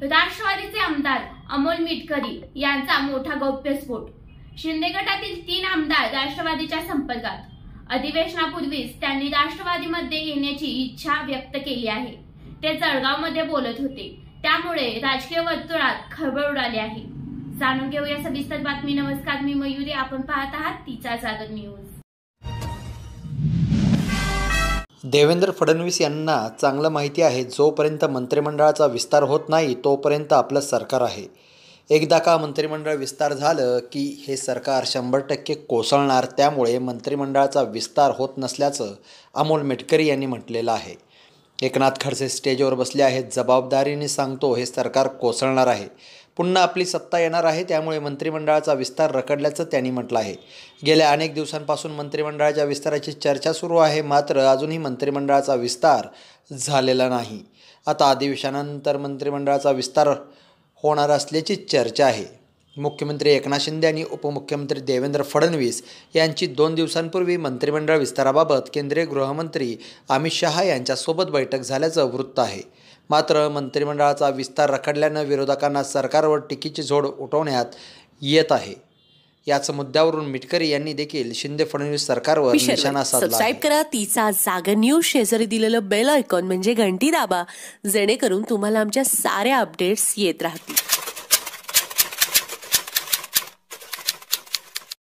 राष्ट्रवादीचे आमदार अमोल मिटकरी यांचा मोठा गौप्यस्फोट। शिंदे गटातील 3 आमदार राष्ट्रवादीच्या संपर्कात। अधिवेशनापूर्वीच त्यांनी राष्ट्रवादीमध्ये येण्याची इच्छा व्यक्त केली आहे। ते जळगावमध्ये बोलत होते, त्यामुळे राजकीय वर्तुळात खळबळ उडाली आहे। जाणून घेऊया सविस्तर बातमी। नमस्कार, मी मयुरी, आपण पाहत आहात तिचा जागर न्यूज। देवेंद्र फडणवीस यांना चांगलं माहिती आहे, जोपर्यंत मंत्रिमंडळाचा विस्तार होत नाही तोपर्यंत आपलं सरकार आहे। एकदा का मंत्रिमंडळ विस्तार झालं की हे सरकार 100% कोसळणार। त्यामुळे मंत्रिमंडळाचा विस्तार होत नसल्याचं अमोल मिटकरी यांनी म्हटलेलं आहे। एकनाथ खडसे स्टेजवर बसले आहेत, जबाबदारीने सांगतो हे सरकार कोसळणार आहे, पुन्हा आपली सत्ता येणार आहे, त्यामुळे मंत्रिमंडळाचा विस्तार रखडल्याचं त्यांनी म्हटलं आहे। गेल्या अनेक दिवसांपासून मंत्रिमंडळाच्या विस्ताराची चर्चा सुरू आहे, मात्र अजूनही मंत्रिमंडळाचा विस्तार झालेला नाही। आता अधिवेशनानंतर मंत्रिमंडळाचा विस्तार होणार असल्याची चर्चा आहे। मुख्यमंत्री एकनाथ शिंदे आणि उपमुख्यमंत्री देवेंद्र फडणवीस यांची 2 दिवसांपूर्वी मंत्रिमंडळ विस्ताराबाबत केंद्रीय गृहमंत्री अमित शहा यांच्यासोबत बैठक झाल्याचं वृत्त आहे। मात्र मंत्रिमंडळाचा विस्तार रखडल्यानं विरोधकांना सरकारवर टीकेची झोड उठवण्यात येत आहे। याच मुद्द्यावरून मिटकरी यांनी देखील शिंदे फडणवीस सरकारवर निशाणा साधला आहे। सबस्क्राइब करा तिचा जागर न्यूज, शेजारी दिलेलं बेल आयकॉन म्हणजे घंटी दाबा, जेणेकरून तुम्हाला आमच्या साऱ्या अपडेट्स येत राहतील।